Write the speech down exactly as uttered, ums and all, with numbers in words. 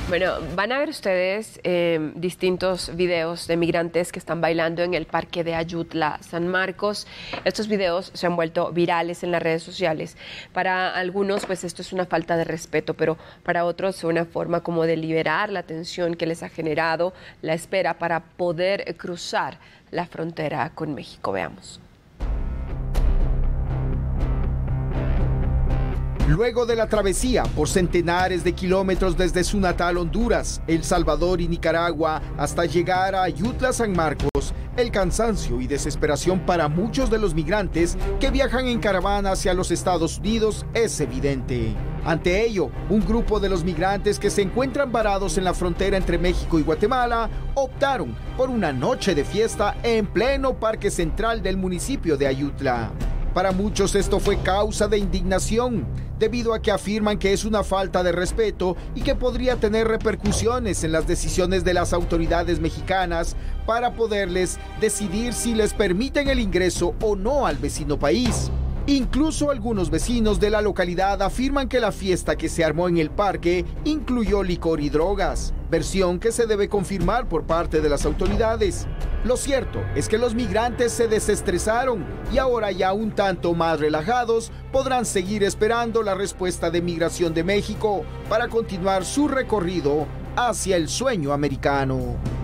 Bueno, van a ver ustedes eh, distintos videos de migrantes que están bailando en el parque de Ayutla, San Marcos. Estos videos se han vuelto virales en las redes sociales. Para algunos, pues esto es una falta de respeto, pero para otros es una forma como de liberar la tensión que les ha generado la espera para poder cruzar la frontera con México. Veamos. Luego de la travesía por centenares de kilómetros desde su natal Honduras, El Salvador y Nicaragua hasta llegar a Ayutla, San Marcos, el cansancio y desesperación para muchos de los migrantes que viajan en caravana hacia los Estados Unidos es evidente. Ante ello, un grupo de los migrantes que se encuentran varados en la frontera entre México y Guatemala optaron por una noche de fiesta en pleno parque central del municipio de Ayutla. Para muchos esto fue causa de indignación, debido a que afirman que es una falta de respeto y que podría tener repercusiones en las decisiones de las autoridades mexicanas para poderles decidir si les permiten el ingreso o no al vecino país. Incluso algunos vecinos de la localidad afirman que la fiesta que se armó en el parque incluyó licor y drogas, versión que se debe confirmar por parte de las autoridades. Lo cierto es que los migrantes se desestresaron y ahora ya un tanto más relajados podrán seguir esperando la respuesta de Migración de México para continuar su recorrido hacia el sueño americano.